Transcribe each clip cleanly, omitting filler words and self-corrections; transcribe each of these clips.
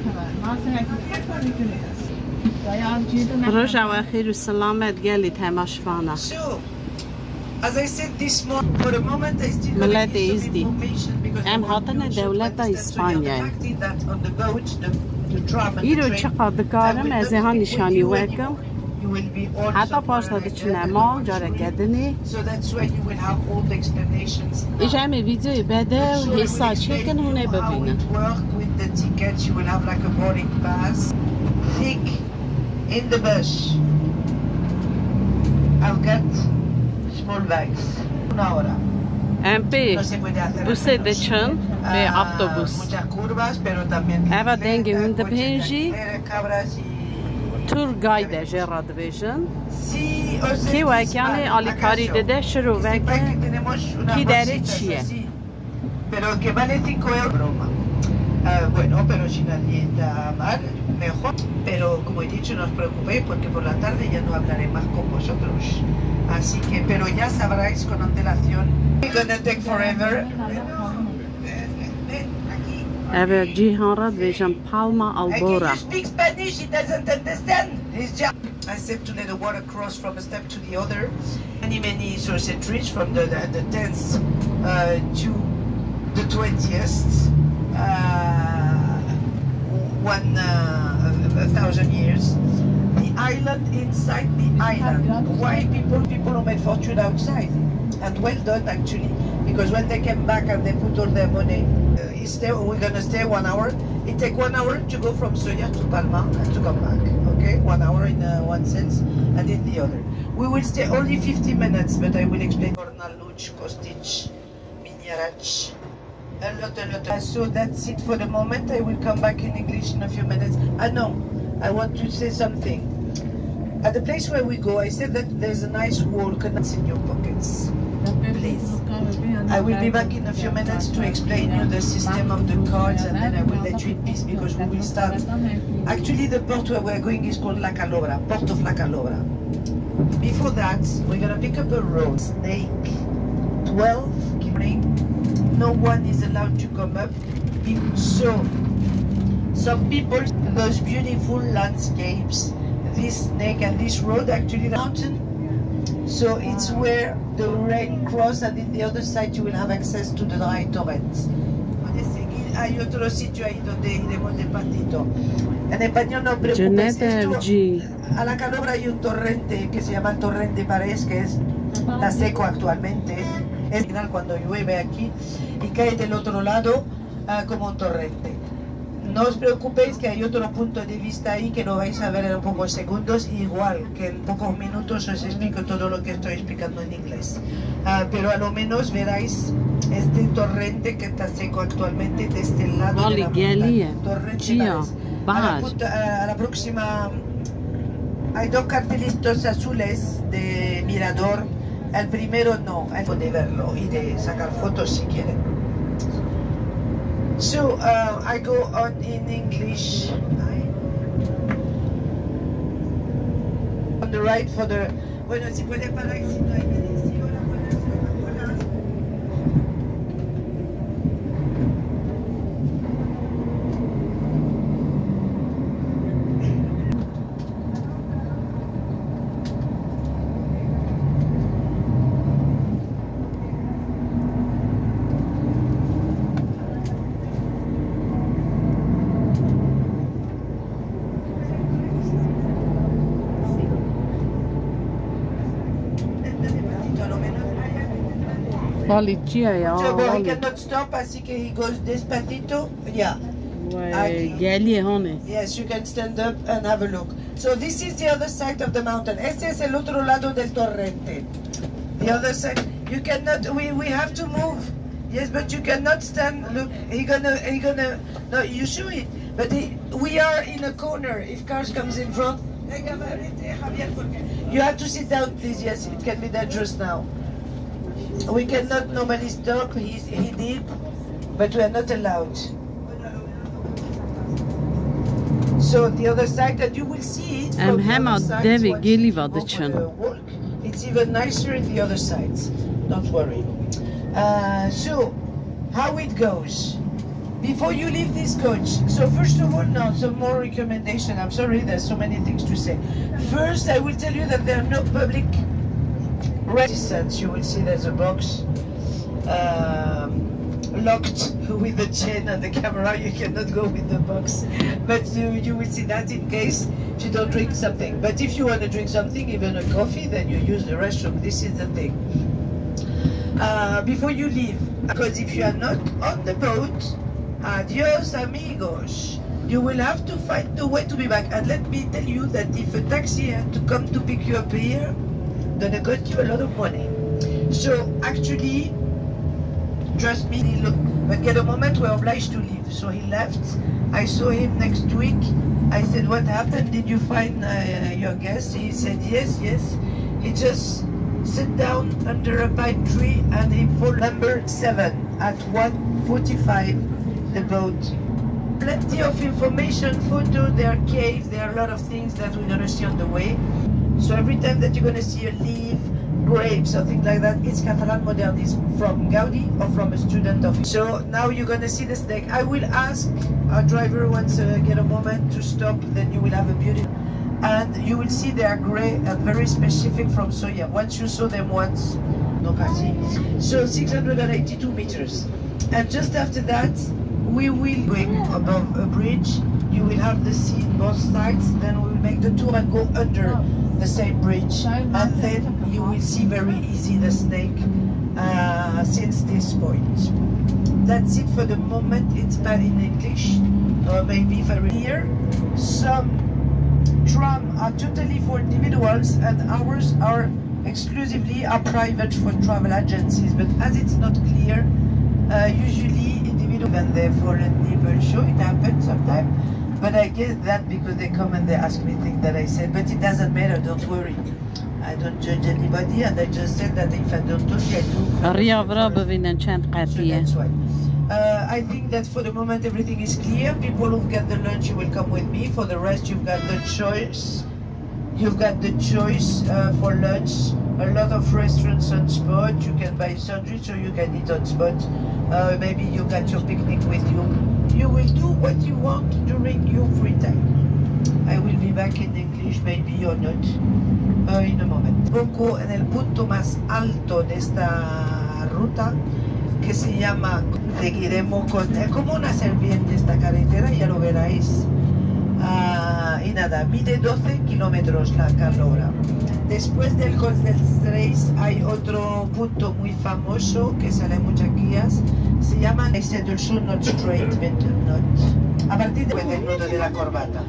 رجع وخير والسلامة قالي تهمش فانا As I said this morning, for a moment I still don't have information because I want to understand that on the boat, the tram and the train, you will be also so that's why you will have all the explanations now. So how it works with the tickets, you will have like a boarding pass. Thick in the bus. I'll get small bags. Una hora. MP, você deixando de autobus. Eva dengue de benji. Tour guide جرا division. کی وکیانی آلیکاری داده شروع وکن کی داره چیه؟ Pero que vale 5 euros. Broma. Bueno, pero si nadie está mal, mejor. Pero como he dicho, no os preocupéis porque por la tarde ya no hablaré más con vosotros. Así que, pero ya sabréis con antelación. It's gonna take forever. Eva جیهان را division Palma Albora. He speaks Spanish, he doesn't understand. He's just. I said to let the water cross from a step to the other. Many centuries from the 10th to the 20th. 1,000 years. The island inside the island. Why people who made fortune outside? And well done actually, because when they came back and they put all their money, we're gonna stay 1 hour. It takes 1 hour to go from Soya to Palma and to come back. Okay, 1 hour in one sense and in the other. We will stay only 50 minutes, but I will explain. Kornaluch, Kostic, Minyarach. So that's it for the moment. I will come back in English in a few minutes. No, I want to say something. At the place where we go, I said that there's a nice wall connects in your pockets. Please. I will be back in a few minutes to explain you the system of the cards and then I will let you in peace because we will start. Actually, the port where we're going is called La Calobra, Port of La Calobra. Before that, we're going to pick up a road. Snake, 12, ring. No one is allowed to come up. So, some people, those beautiful landscapes, this snake and this road, actually the mountain. So it's where the rain crosses and in the other side you will have access to the dry torrents. Hay otro sitio ahí donde iremos despacito. En español no preocupes. A La Calobra hay un torrente que se llama el Torrente Parés, que está seco actualmente. Es final cuando llueve aquí y cae del otro lado como un torrente. No os preocupéis que hay otro punto de vista ahí que lo vais a ver en pocos segundos, igual que en pocos minutos os explico todo lo que estoy explicando en inglés. Pero a lo menos veráis este torrente que está seco actualmente de este lado de la montaña. Torrente a la próxima hay 2 cartelitos azules de mirador. El primero no, él puede verlo y de sacar fotos si quieren. So I go on in English. On the right for the. Bueno, si puede parar si no hay medición, Policia, so he cannot stop, así que he goes despacito. Yeah. Yes, you can stand up and have a look. So this is the other side of the mountain. Este es el otro lado del torrente. The other side. You cannot. We have to move. Yes, but you cannot stand. Look, he gonna. No, you show it. But we are in a corner. If cars comes in front, you have to sit down, please. Yes, it can be dangerous now. We cannot normally stop. He did, but we are not allowed. So the other side that you will see it from the other side, it's even nicer in the other sides. Don't worry. So how it goes? Before you leave this coach, so first of all, now some more recommendation. I'm sorry, there's so many things to say. First, I will tell you that there are no public resistance. You will see there's a box locked with the chain and the camera. You cannot go with the box, but you will see that in case you don't drink something. But if you want to drink something, even a coffee, then you use the restroom. This is the thing. Before you leave, because if you are not on the boat, adios amigos, you will have to find the way to be back. And let me tell you that if a taxi had to come to pick you up here, gonna cost you a lot of money. So actually, trust me, look, but at a moment we're obliged to leave. So he left. I saw him next week. I said, what happened? Did you find your guest? He said, yes, yes. He just sat down under a pine tree and he followed number 7 at 1:45 the boat. Plenty of information, photo, there are caves, there are a lot of things that we're gonna see on the way. So every time that you're gonna see a leaf, grapes or things like that, it's Catalan modernism from Gaudi or from a student of it. So now you're gonna see the snake. I will ask our driver once get a moment to stop, then you will have a beauty. And you will see they are gray and very specific from soya. Once you saw them once, no kasi. So 682 meters. And just after that, we will go above a bridge. You will have the sea on both sides. Then we will make the tour and go under the same bridge. And then you will see very easy the snake since this point. That's it for the moment. It's bad in English, or maybe very here. Some tram are totally for individuals and ours are exclusively private for travel agencies, but as it's not clear, usually individual and they foreign people show, it happens sometimes, but I guess that because they come and they ask me things that I said, but it doesn't matter, don't worry. I don't judge anybody and I just said that if I don't talk, I do. That's why. I think that for the moment everything is clear. People who've got the lunch, you will come with me. For the rest, you've got the choice. You've got the choice for lunch. A lot of restaurants on spot. You can buy sandwich or you can eat on spot. Maybe you got your picnic with you. You will do what you want during your free time. I will be back in English, maybe or not, in a moment. Poco en el punto más alto de esta ruta, que se llama, seguiremos con, es como una serpiente esta carretera, ya lo veréis, y nada, mide 12 kilómetros la carrera. Después del Coast Straits hay otro punto muy famoso que sale muchas guías, se llama este del Sur Not Strait, a partir del nudo de la corbata.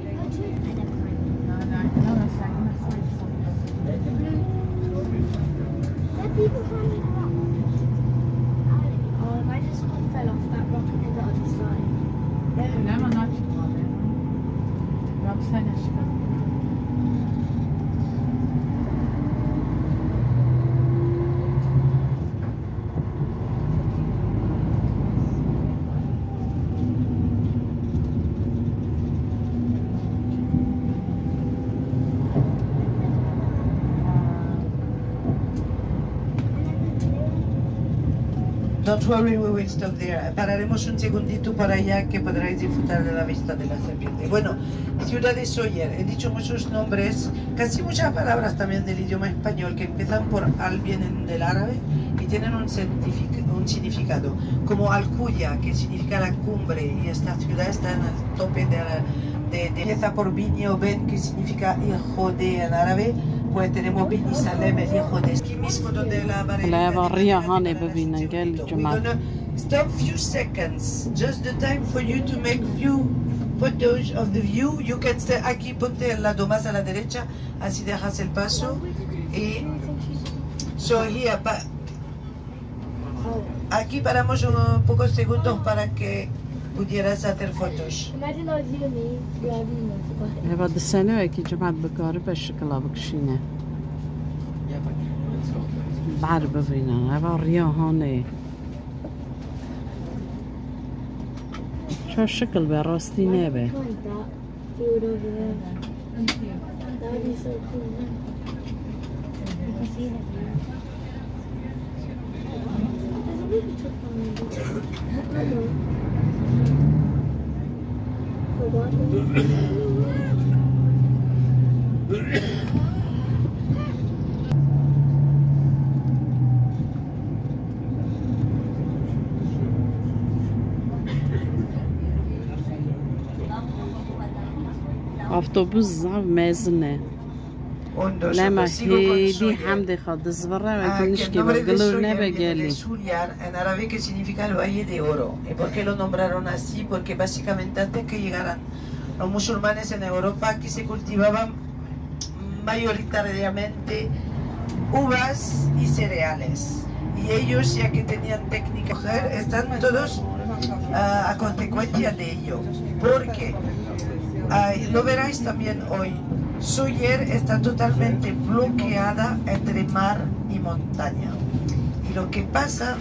Don't worry, we will stop there. Pararemos un segundito por allá que podréis disfrutar de la vista de la serpiente. Bueno, ciudad de Sóller. He dicho muchos nombres, casi muchas palabras también del idioma español que empiezan por al, vienen del árabe y tienen un significado. Como Alcuya, que significa la cumbre, y esta ciudad está en el tope de empieza por Binio Ben, que significa hijo de en árabe. Pues tenemos Bini Salem, el hijo de aquí mismo donde la barriga. We're gonna stop few seconds, just the time for you to make few photos of the view. You can stay aquí, ponte al lado más a la derecha, así dejas el paso. Y so here, aquí paramos un pocos segundos para que pudieras hacer fotos. بعد السنة هيك جماعة بقارب الشكل بكشينة بعرب فينا هبا الرياح هوني شو الشكل براستي نابه Avtobus zav mezne. Lama hedi hamde khad zvarra ma kunش que galur nebe gali. En árabe que significa el valle de oro. ¿Y por qué lo nombraron así? Porque básicamente antes que llegaran los musulmanes en Europa, aquí se cultivaban mayoritariamente uvas y cereales. Y ellos, ya que tenían técnica, están todos a consecuencia de ello. Porque lo veréis también hoy. Sóller está totalmente bloqueada entre mar y montaña. Y lo que pasa...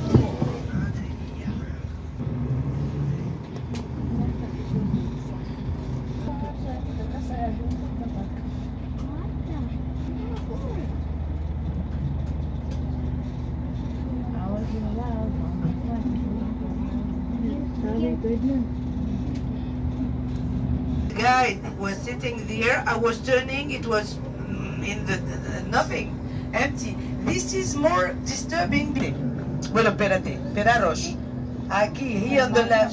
Guide was sitting there. I was turning. It was in the nothing, empty. This is more disturbing. Bueno, espérate, esperaros. Aquí, here on the left,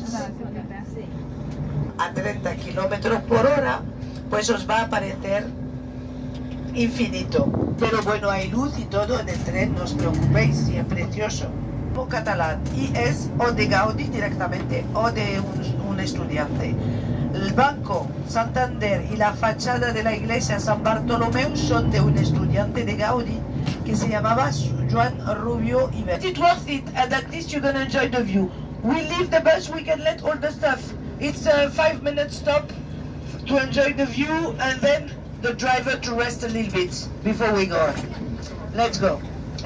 a 30 kilómetros por hora, pues os va a parecer infinito. Pero bueno, hay luz y todo en el tren, no os preocupéis, y es precioso. Catalán, y es o de Gaudí directamente o de un estudiante. El Banco Santander y la fachada de la iglesia San Bartolomeu son de un estudiante de Gaudí que se llamaba Joan Rubio Iber. It's worth it, and at least you're gonna enjoy the view. We leave the bus, we can let all the stuff. It's a 5-minute stop to enjoy the view, and then the driver to rest a little bit before we go on. Let's go.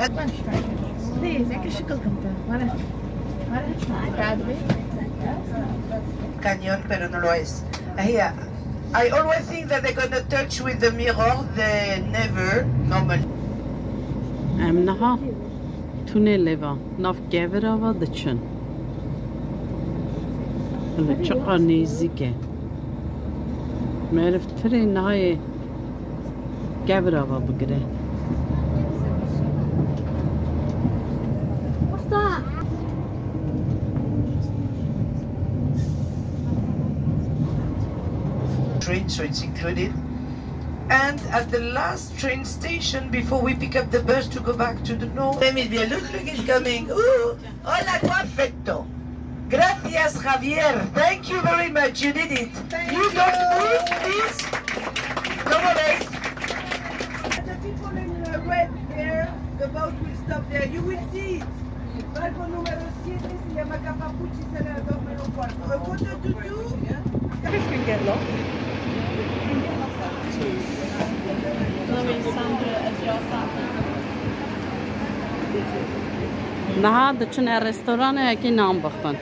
Cañón, pero no lo es. Here, I always think that they're going to touch with the mirror, they never normally. Amnaha tuneleva naf gaverava dachun. Hala chaqa nizike. ما عرفت ترى النهاية gaverava بقرا. So it's included. And at the last train station before we pick up the bus to go back to the north. Look, it's coming. Ooh, hola, perfecto. Gracias, Javier. Thank you very much. You did it. You don't move, please. Come on, guys. The people in red there, the boat will stop there. You will see it. Barco número 7 se llama Capapuchi, será el número 4. Go to Tutu. نها دچن رستوران اکی نام بخون.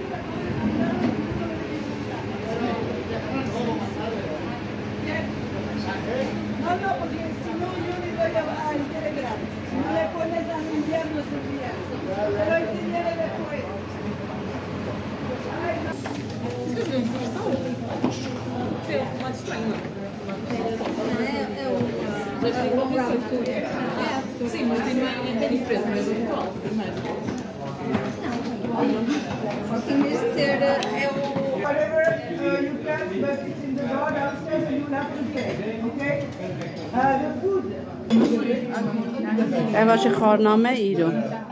Sì, ma è di freddo, ma è uguale per me. Whatever you can, but it's in the door downstairs and you'll have to pay, okay? The food. اواش خارنامه ایرو.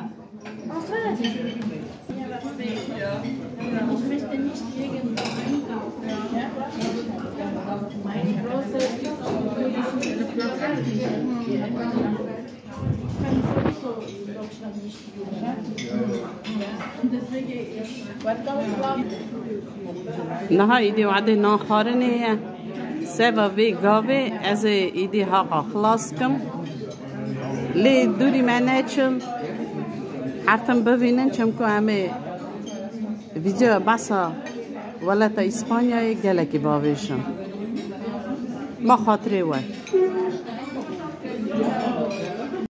نها ایدی وعده ناخارنه سبا وی گاوه از ایدی حقا خلاص کم لی دوری منه چم حرتم ببینن چم که همه ویدیو بسا ولتا اسپانیای گلکی باویشم ما خاطره وای